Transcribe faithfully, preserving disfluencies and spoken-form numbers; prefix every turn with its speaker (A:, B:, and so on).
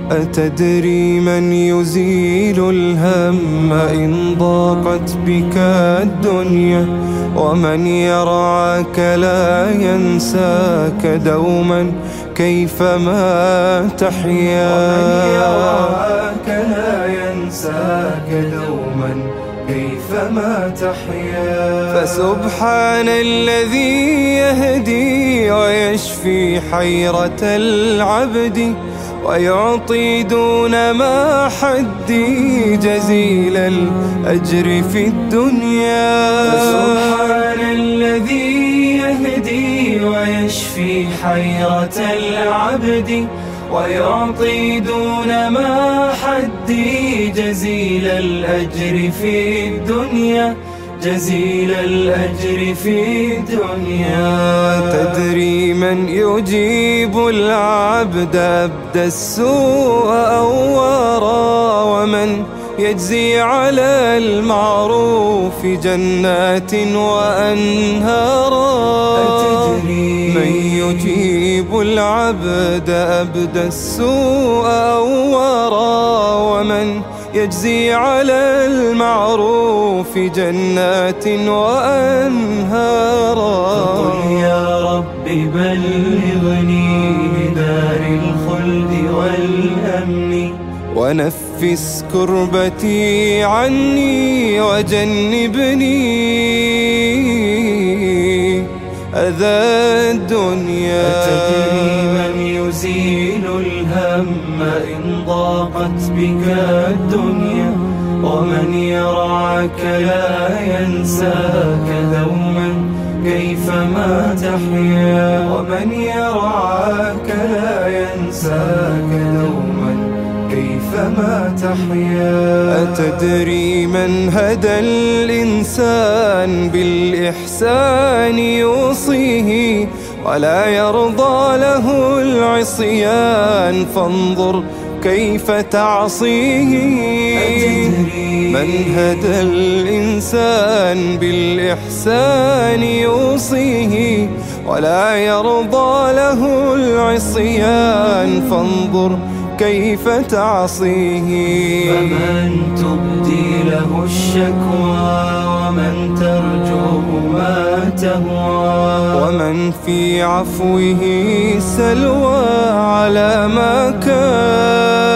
A: أتدري من يزيل الهم إن ضاقت بك الدنيا؟ ومن يرعاك لا ينساك دوما كيفما تحيا. ومن يرعاك لا ينساك دوما كيفما تحيا. فسبحان الذي يهدي ويشفي حيرة العبد ويعطي دون ما حدي جزيل الأجر في الدنيا. فسبحان الذي يهدي ويشفي حيرة العبد ويعطي دون ما حدي جزيل الأجر في الدنيا. جزيل الأجر في الدنيا. تدري من يجيب العبد أبدى السوء أورا؟ ومن يجزي على المعروف جنات وأنهارا؟ أتدري من يجيب العبد أبدى السوء أورا؟ ومن يجزي على المعروف جنات وأنهارا؟ فقل يا رب بلغني بدار الخلد والأمن ونفس كربتي عني وجنبني أذى الدنيا. أتدري من يزيل الهم إن ضاقت بك الدنيا؟ ومن يرعاك لا ينساك دوما كيفما تحيا. ومن يرعاك لا ينساك دوما كيفما تحيا. أتدري من هدى الإنسان بالإحسان يوصيه ولا يرضى له العصيان فانظر كيف تعصيه؟ من هدى الإنسان بالإحسان يوصيه ولا يرضى له العصيان فانظر كيف تعصيه؟ فمن تبدي له الشكوى ومن ترجوه ما تهوى ومن في عفوه سلوى على ما كان